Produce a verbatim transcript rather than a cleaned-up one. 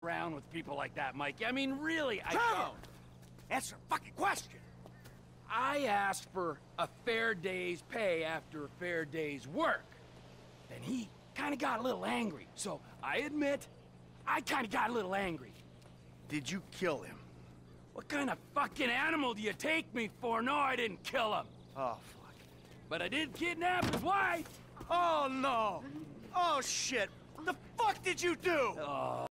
around with people like that, Mike. I mean, really, I Trevor! don't. Answer a fucking question. I asked for a fair day's pay after a fair day's work. Then he kind of got a little angry. So I admit, I kind of got a little angry. Did you kill him? What kind of fucking animal do you take me for? No, I didn't kill him. Oh, fuck. But I did kidnap his wife. Oh, no! Oh, shit! The fuck did you do? Oh.